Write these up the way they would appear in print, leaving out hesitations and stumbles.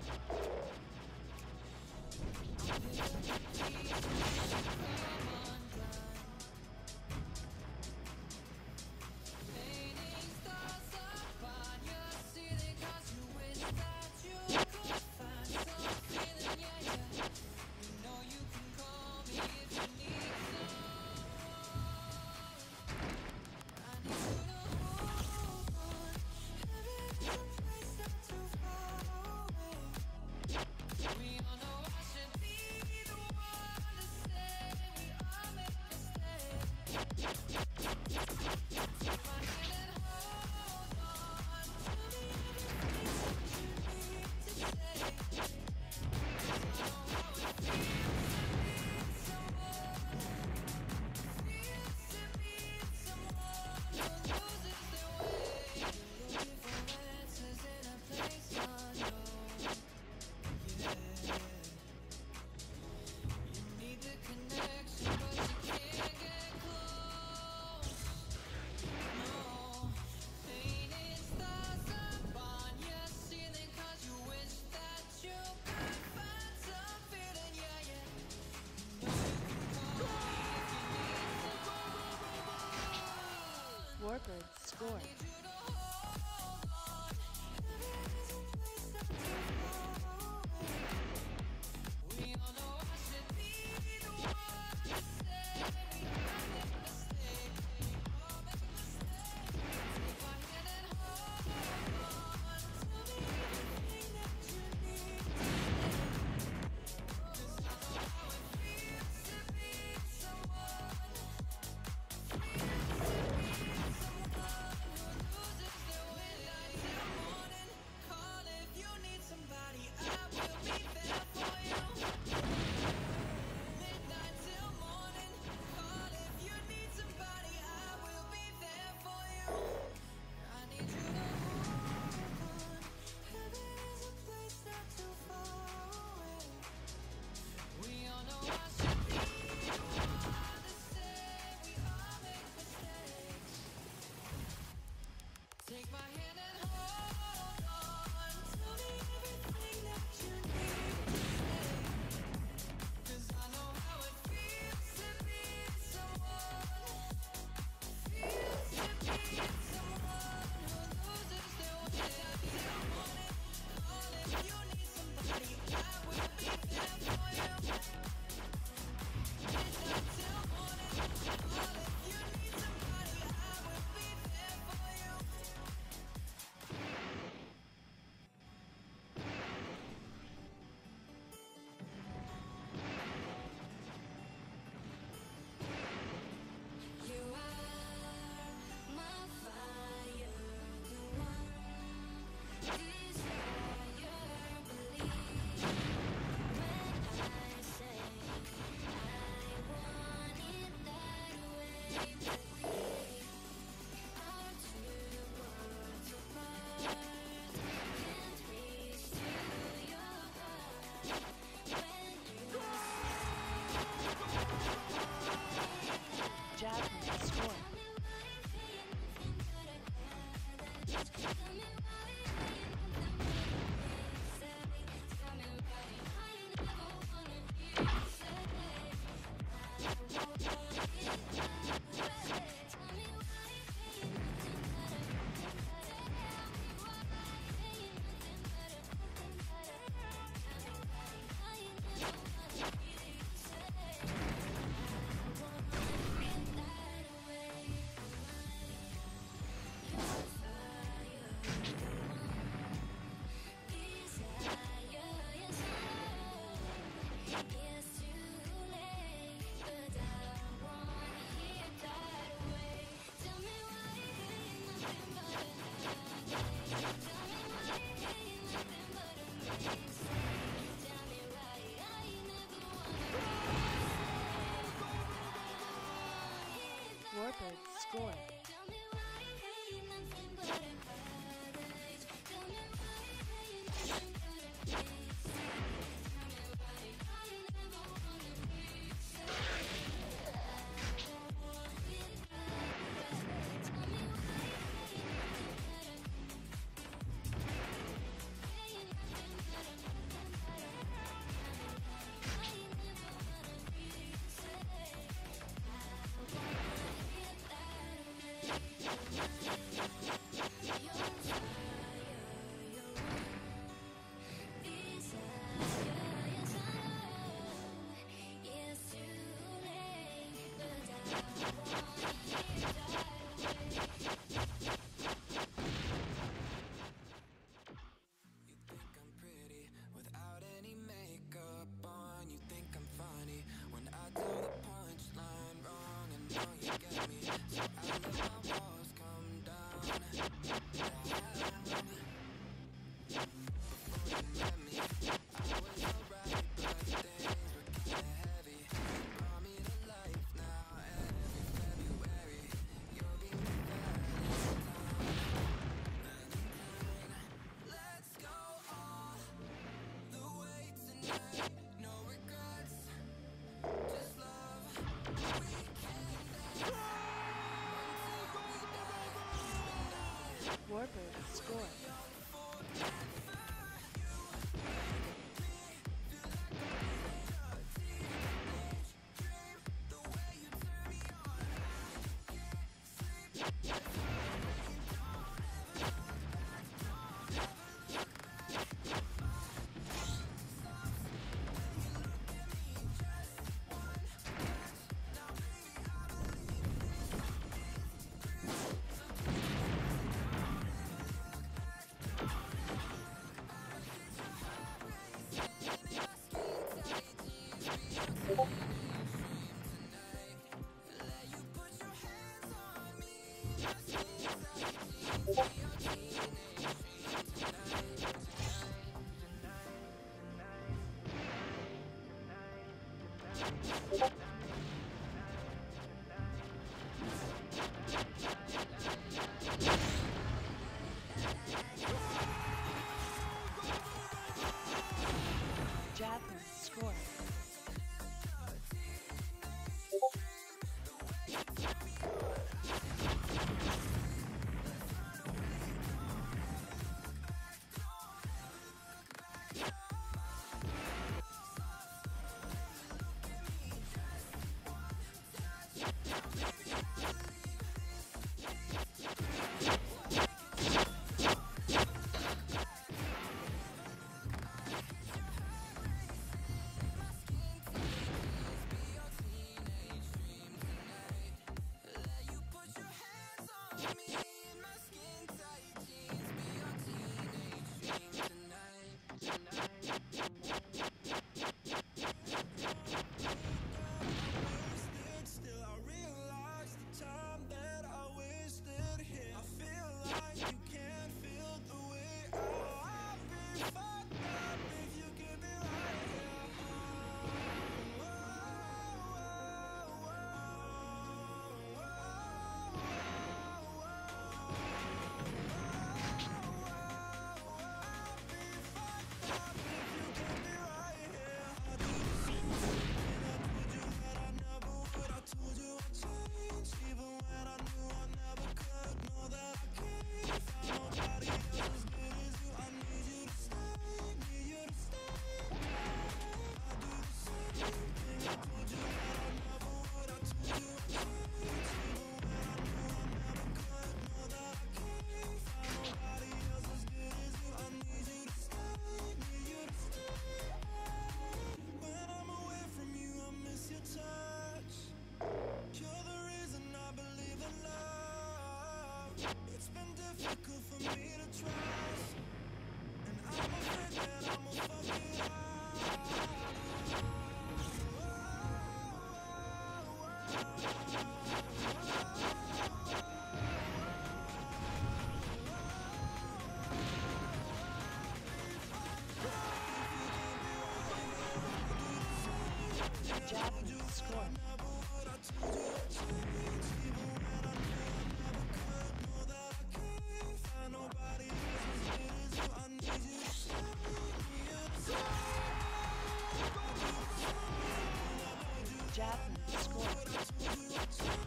Warbird score. Take my hand and hold on. Tell me everything that you need. 'Cause I know how it feels to be someone. Feels to be someone who loses their way till morning. Call if you need somebody, I will be there for you. Midnight till morning. Call if you need somebody, I will be there for you. You are my fire, the one desire, believe when I say I want it that way. But we are two worlds apart, can't reach to your heart when you Jasmine score. tell me why you feel nothing but a careless. Tell me why you feel nothing but a say. Tell me why I never wanna be saved. I won't want it that way. Tell me why you feel nothing but a tell me why you feel nothing but a tell me why I never wanna be saved. I won't want it that way. Your fire, desire, your soul. It's too late, but I want it that way. Tell me why you ain't nothing but a tell me why you ain't nothing but a mistake. Tell me why I never wanna Warbird score. tell me why you ain't nothing but a headache. Tell me why you ain't nothing but a mistake. Tell me why I never wanna be saved. I want it that way. Tell me why you ain't nothing but a ain't nothing but a Warbird score. Javelin score. Javelin score. Javelin score.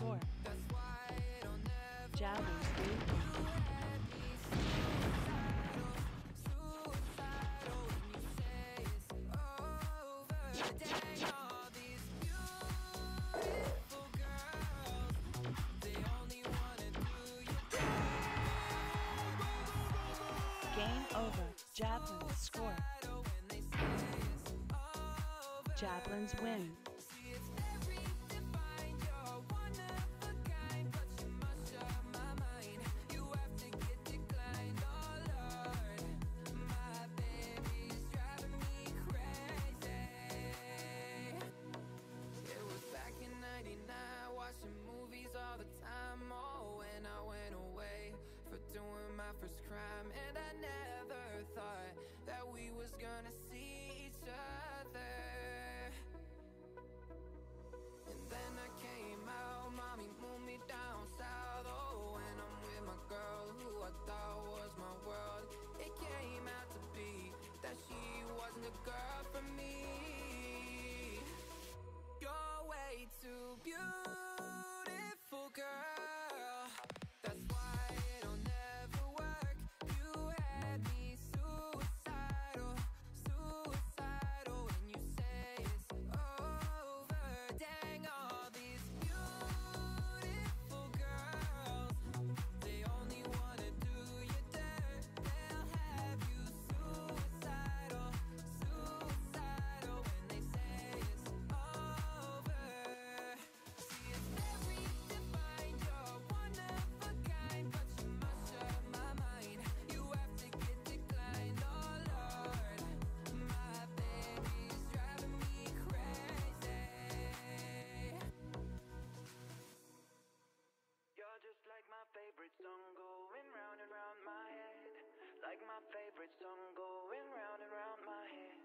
score. Javelins win. Game over. Javelins score. Javelins win. First crime, and I never thought that we was gonna see each other. And then I came out, mommy moved me down south. Oh, and I'm with my girl who I thought was my world. It came out to be that she wasn't a girl for me. You're way too beautiful, girl. That's why it'll never work. You had me suicidal, suicidal. When you say it's over, dang, all these beautiful girls, they only wanna do you dirt. They'll have you suicidal, suicidal. When they say it's over. See, it's very defined. You're one of a kind, but you must shut my mind. You have to get declined, oh Lord. My baby's driving me crazy. You're just like my favorite song going round and round my head. Like my favorite song going round and round my head.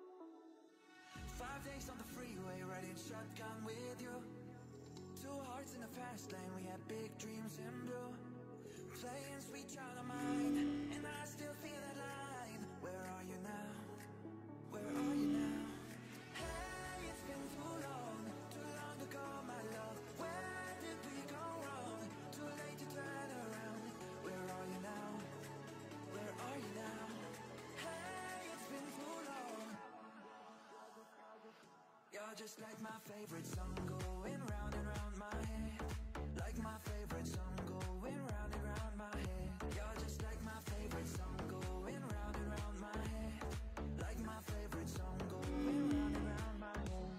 5 days on the freeway, riding shotgun with you. Two hearts in the fast lane, we had big dreams in blue. Playing sweet child of mine, and I still feel that line. Where are you now? Where are you now? Hey, it's been too long to call my love. Where did we go wrong? Too late to turn around. Where are you now? Where are you now? Hey, it's been too long. You're just like my favorite song going round and round my head. Like my favorite song going round and round my head. You're just like my favorite song going round and round my head. Like my favorite song going round and round my head.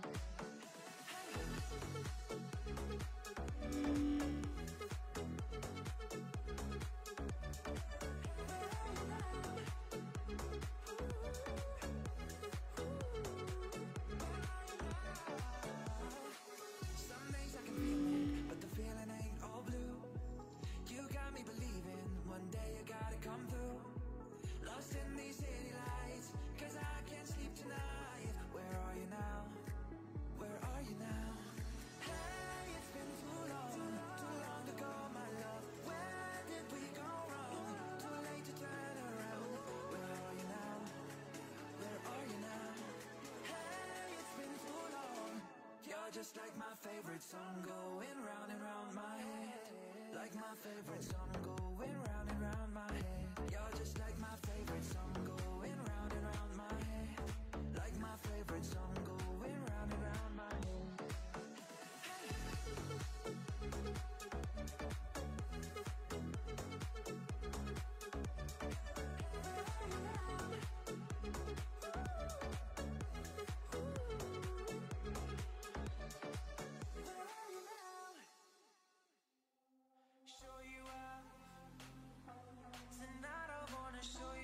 Some days I can feel it, but the feeling ain't all blue. You got me believing one day you gotta come through. Lost in these city lights, 'cause I can't sleep tonight. Where are you now? Where are you now? Hey, it's been too long to go, my love. Where did we go wrong? Too late to turn around. Where are you now? Where are you now? Hey, it's been too long. You're just like my favorite song going round and round my head. Like my favorite song going round and round my head. You're just like my favorite song going round and round my head. Like my favorite song going round and round my head. Show you out. Tonight I wanna show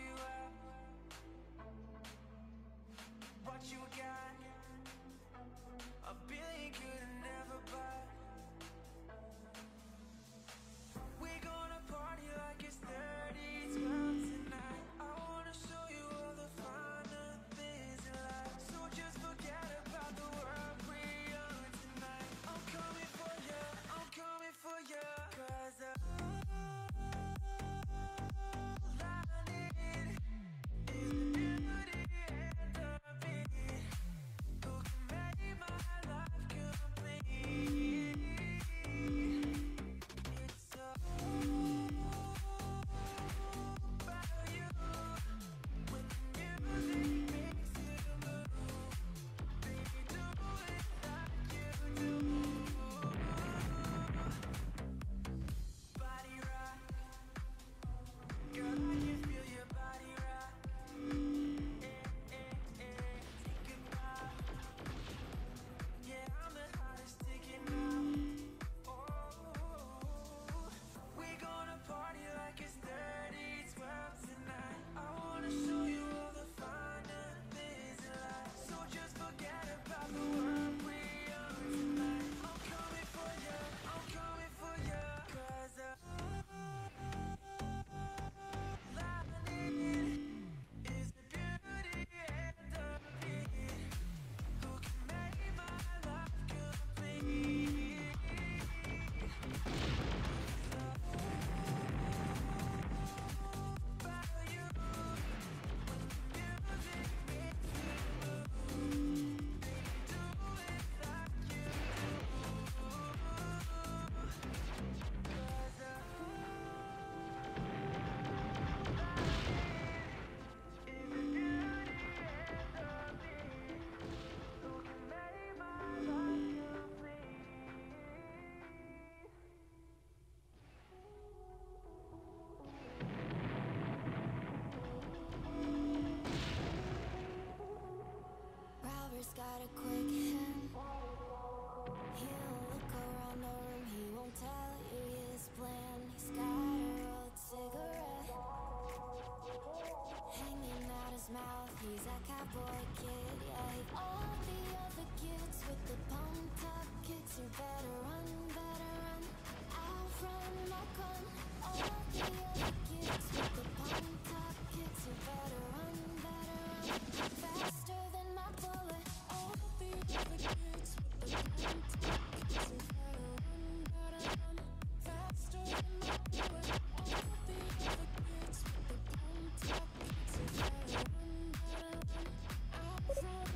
bad boy kid, yeah. All the other kids with the pumped up kicks, you better run, I'll run, I'll gun. All the other kids with the pumped up kicks, you better run, faster than my bullet. All the other kids with the pumped up kicks, you better run, faster than my bullet. All the other kids with the pumped up kicks, you better run, I'll run,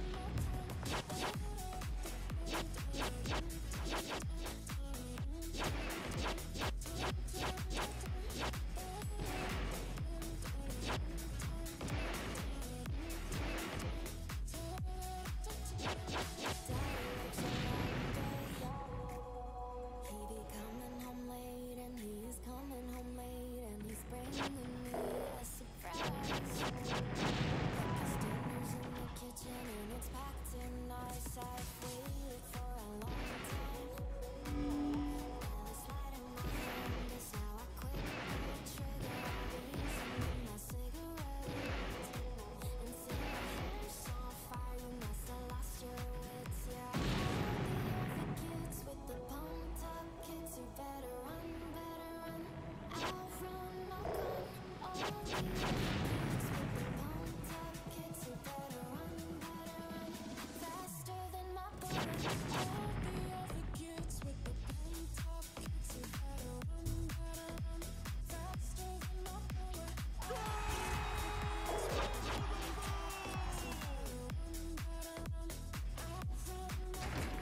he be coming home late, and he's coming home late, and he's bringing me a surprise. His dinner's in the kitchen, and it's packed in ice. I've waited for a long time. All this light in my hand is how I quit the trigger. I'll be using my cigarette and see your hair's on fire. You must have lost your wits, yeah. All the kids with the pumped up kicks, you better run, I'll run, I'll gun. All the other kids with the pumped up kicks, you better run, faster than my bullet. All the other kids with the pumped up kicks, you better run, faster than my bullet. All the other kids with the pumped up kicks, you better run, I'll run,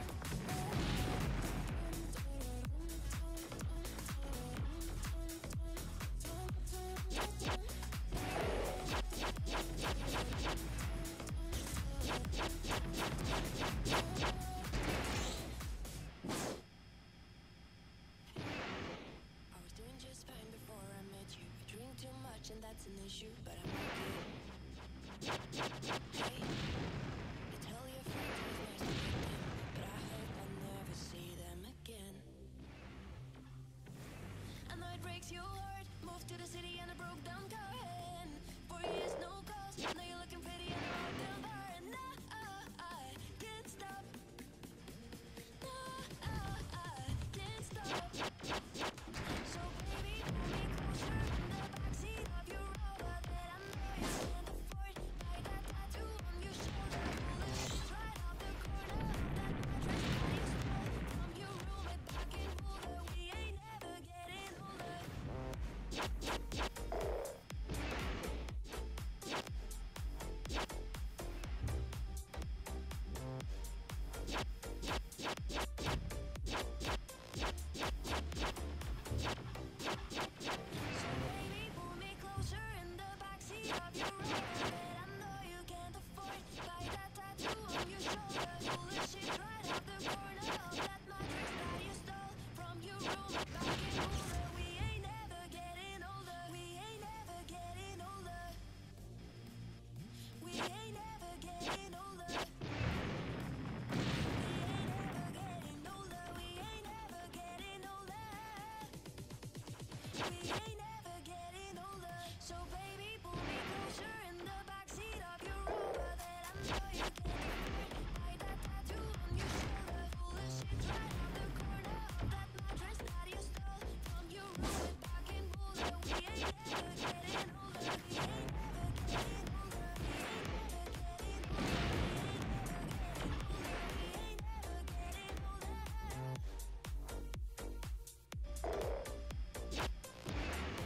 I was doing just fine before I met you. I drink too much and that's an issue, but I'm okay. Hey, you tell your friends it was nice to meet them, but I hope I'll never see them again. I know it breaks your heart. Moved to the city and a broke down car, and 4 years no calls. Now you're looking pretty in a hotel bar, and I can't stop. No, I can't stop. So baby, pull me closer in the backseat of your Rover that I know you can't afford. Write that tattoo on your shoulder. Pull the sheets right off the corner of that mattress that you stole from your roommate back in Boulder. We ain't never getting older. So baby, pull me closer in the backseat of your Rover that I know you can't afford. Buy that tattoo on your shoulder. Pull the sheets right off the corner of that mattress that you stole from your roommate back in Boulder. We ain't never getting older. We ain't never getting older. We ain't never getting older. We ain't never getting older. We ain't never getting older. We ain't never getting older. So baby, pull me closer in the backseat of your Rover that I know you can't afford. Buy that tattoo on your shoulder. Pull the sheets right off the corner of that mattress that you stole from your roommate back in Boulder. We ain't never getting older. We ain't never getting older. We ain't never getting older. We ain't never getting older. We ain't never getting older.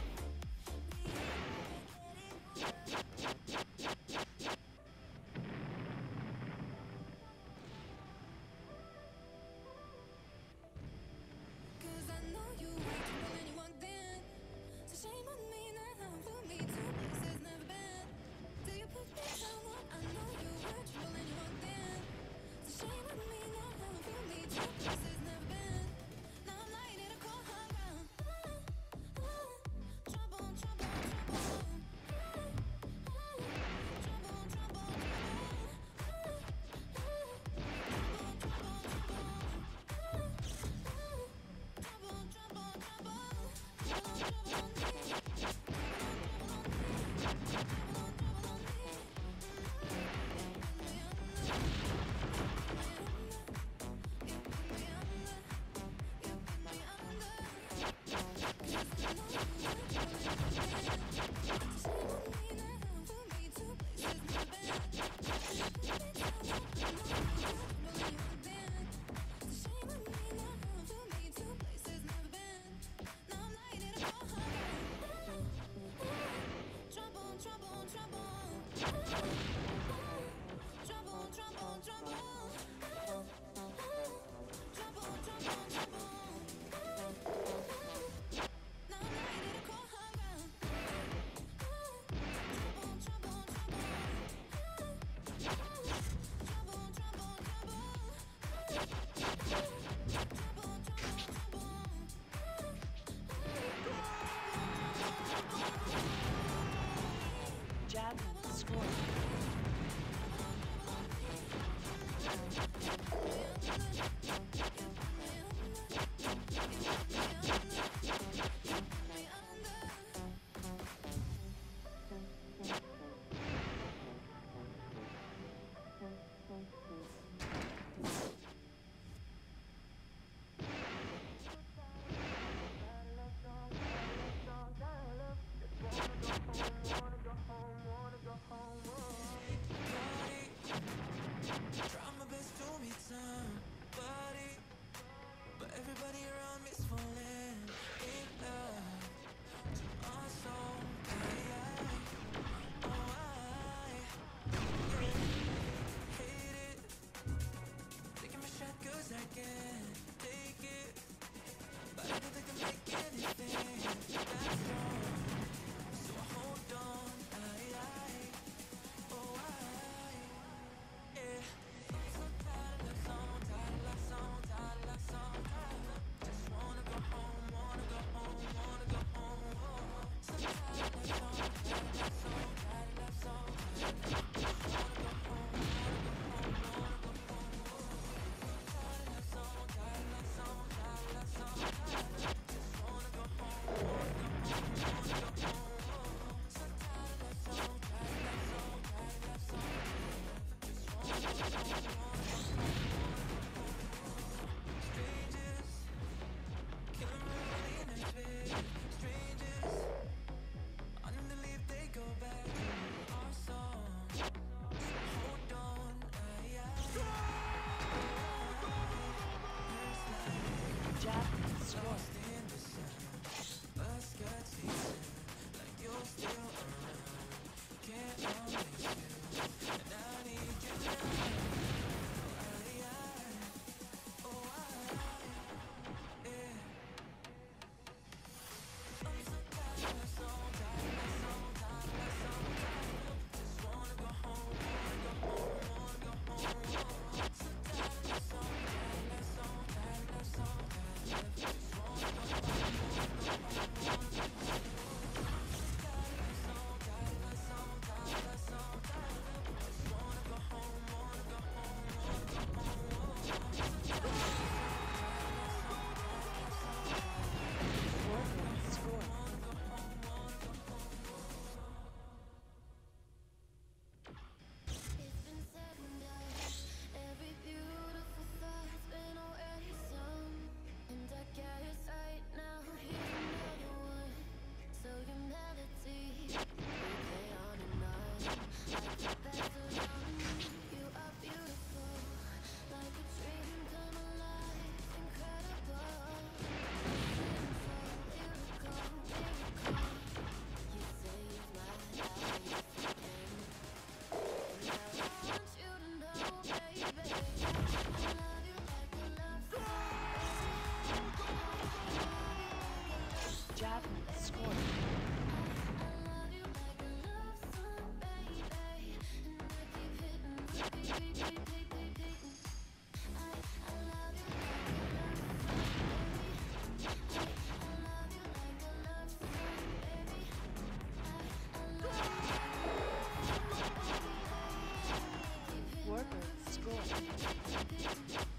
score.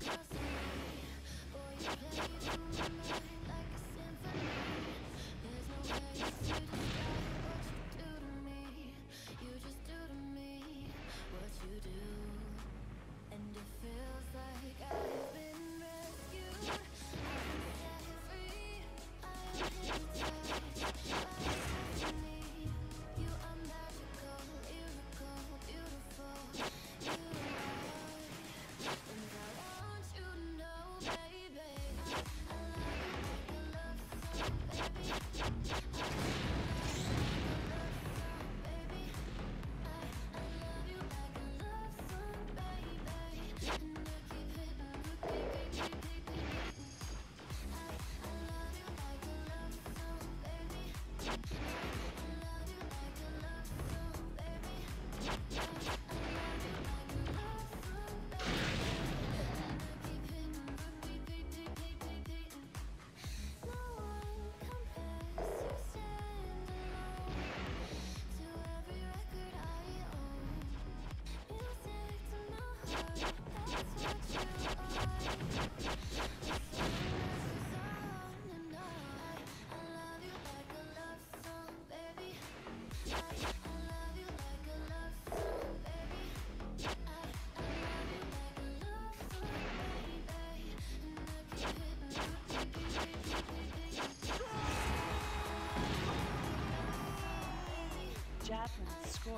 Javelin score.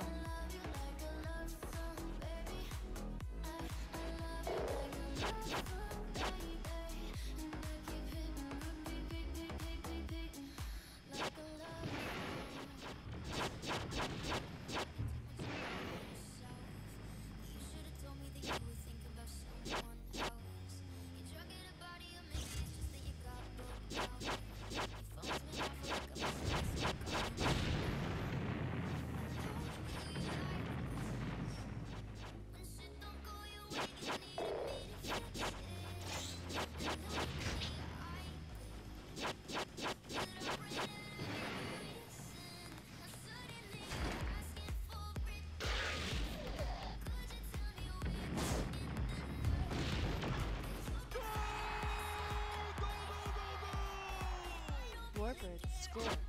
Warbird score.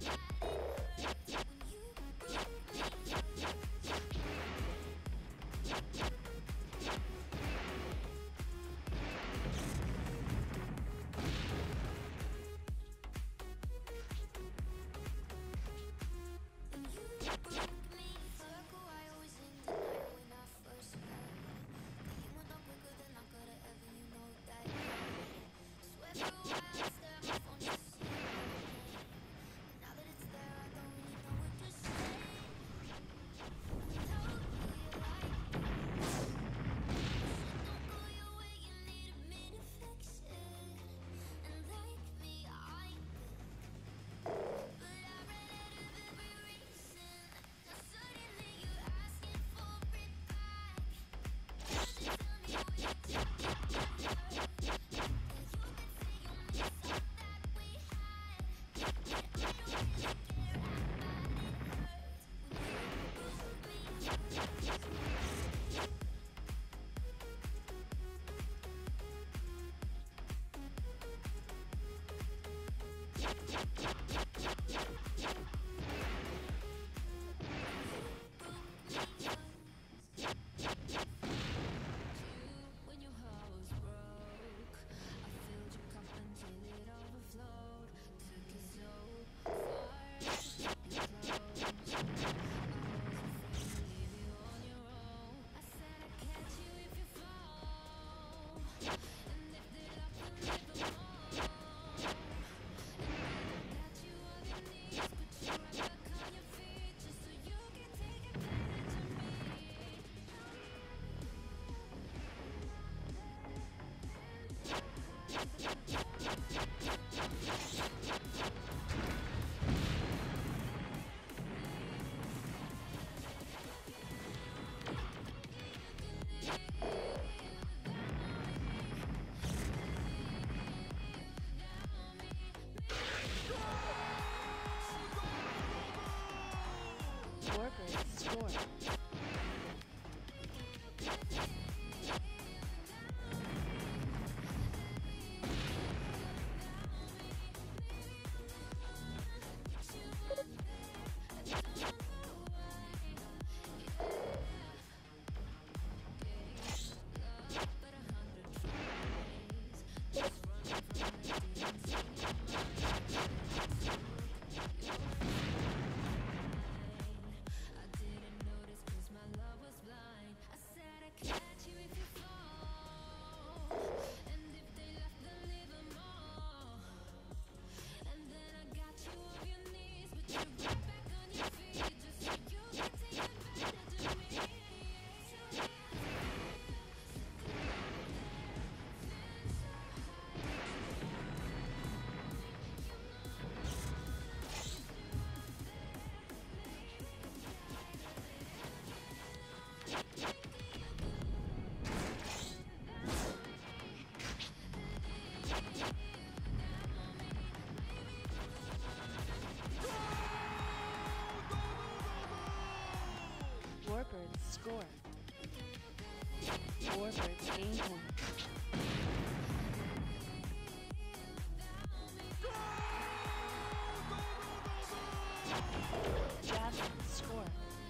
Warbird score. score. Warbirds gain point. Javelins score.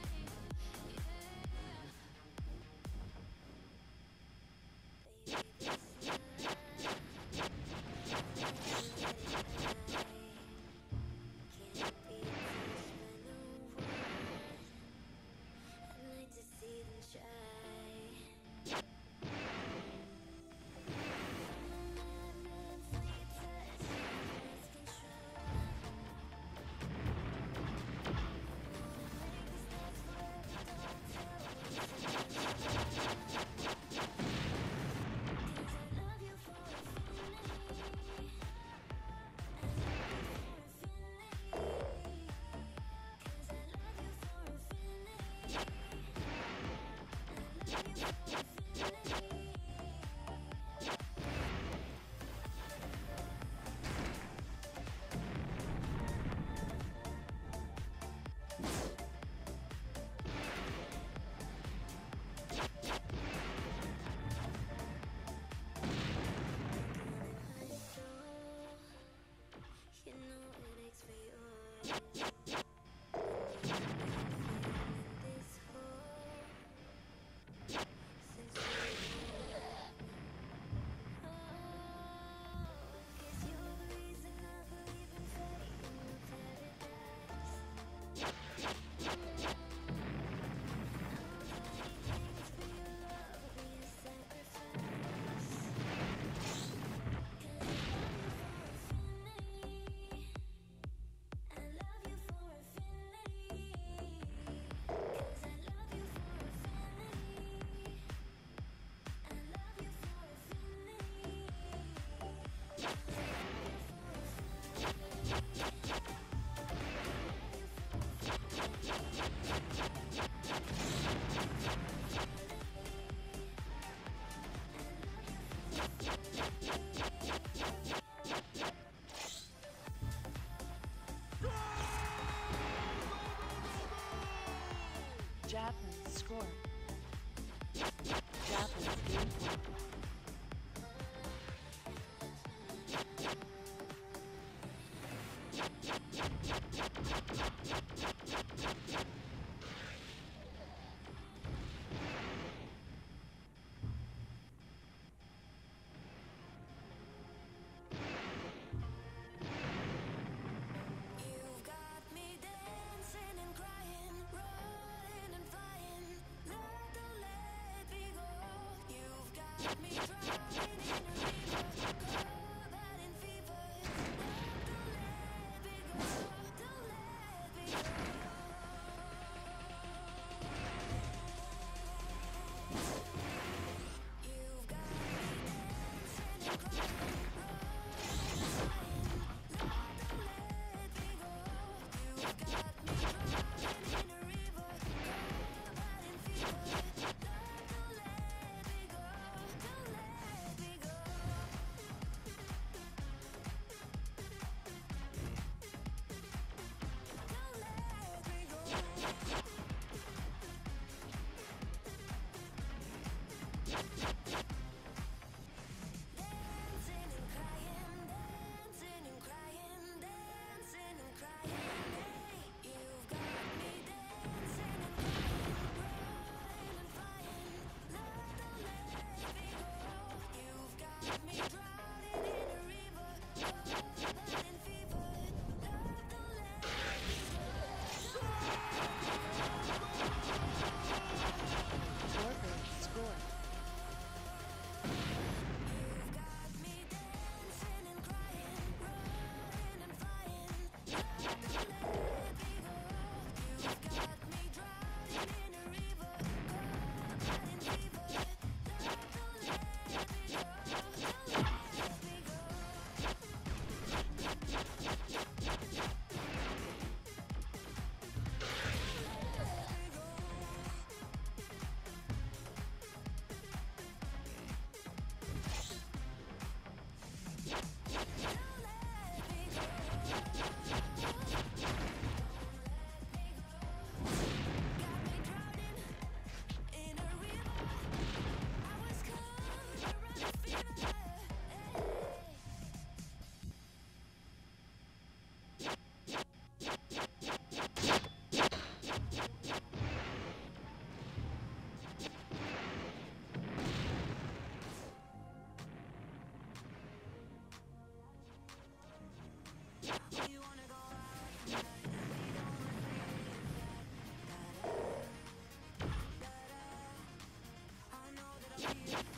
Javelins score. Javelins gain point. You've got me dancing and crying, rolling and flying. Love, don't let me go. You've got me drowning in a river, covered in fever. Love, don't let me go. Don't let me go. You've got me dancing and crying, rolling and flying. Love, don't let me go. You've got me drowning in a river, covered in fever. Love, don't let me go. Don't let me go. Don't let me go. Dancing and crying, dancing and crying, dancing and crying. Hey, you've got me dancing and crying, rolling and flying. Love, don't let me go. You've got me drowning in a river, covered in fever. Love, don't let me go. Warbirds score. You've got me dancing and crying, rolling and flying. Love, don't let me go. You've got me drowning in a river, covered in fever. Love, don't let me go. Don't let me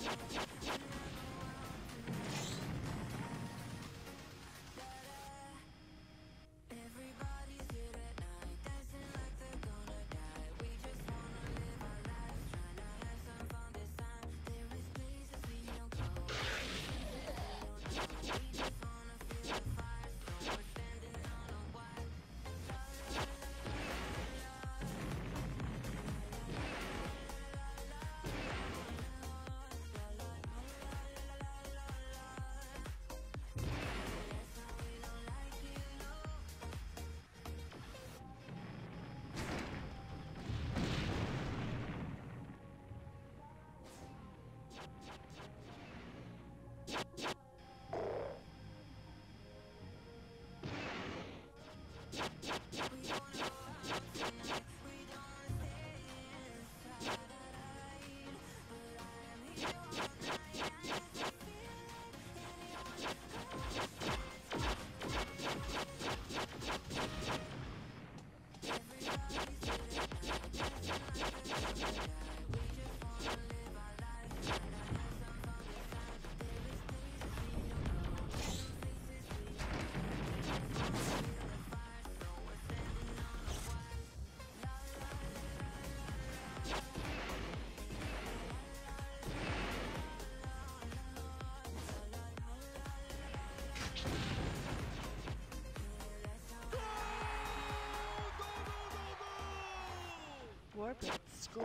Warbird score.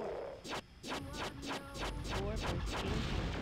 Warbird game point.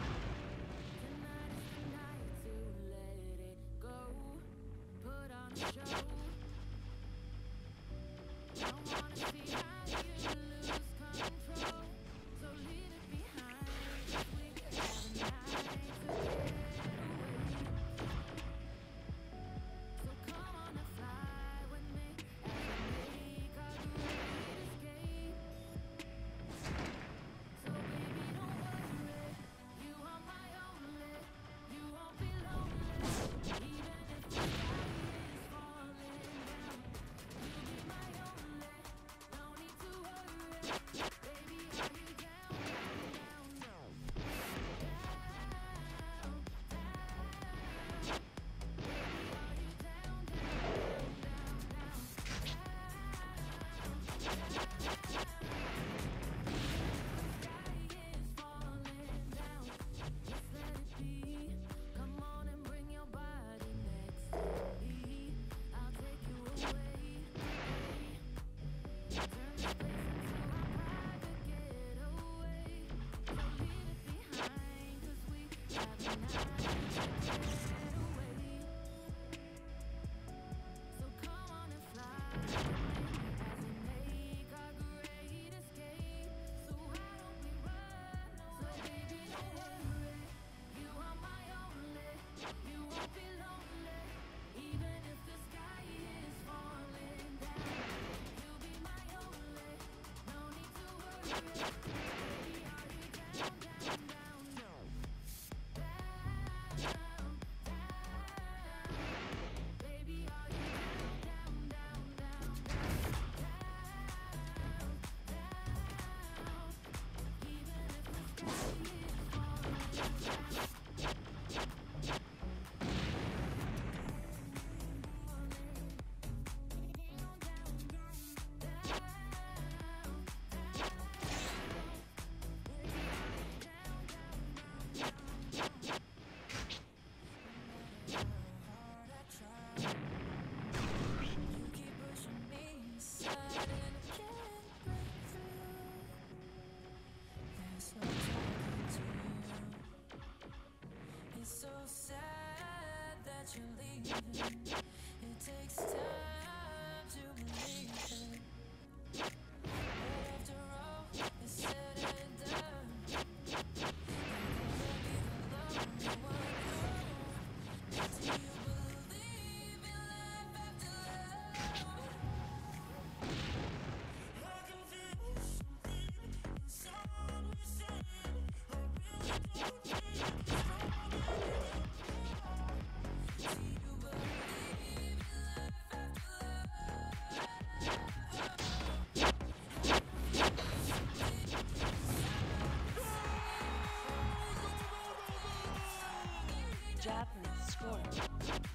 Japanese score.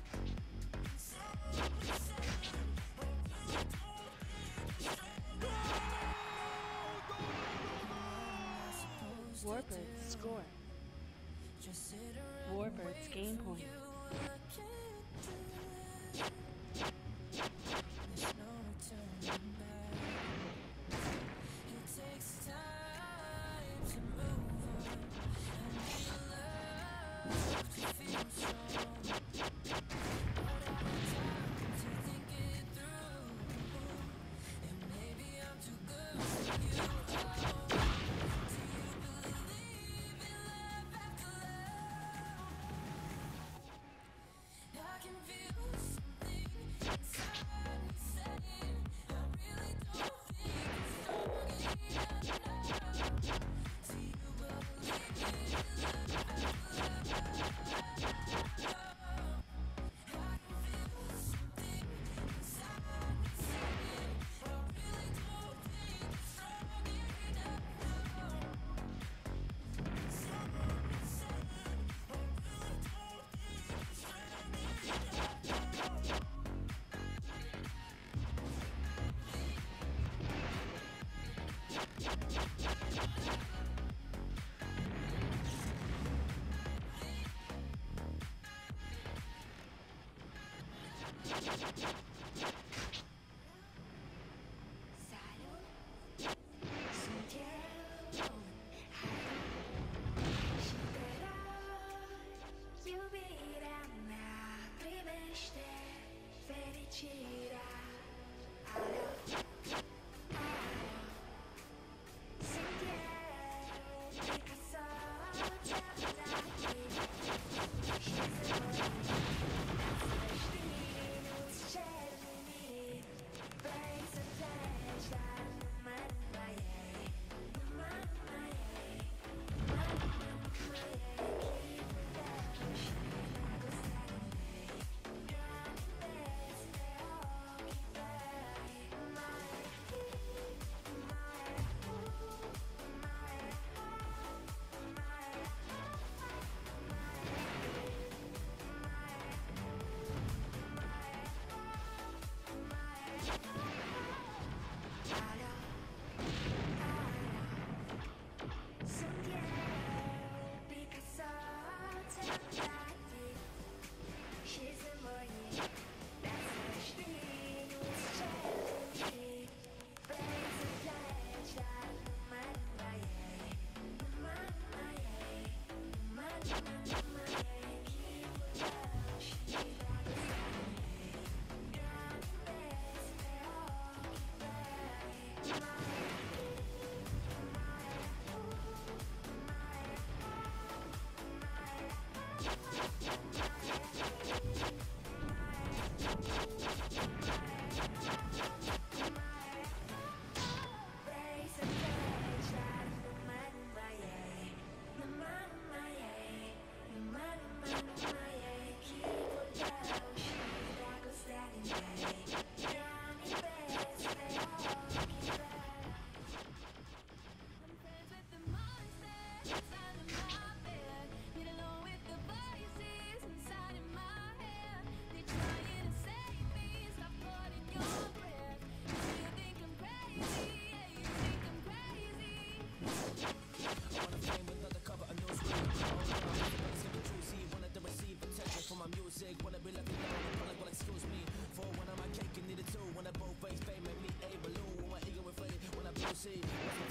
Warbirds score. Warbirds gain point. See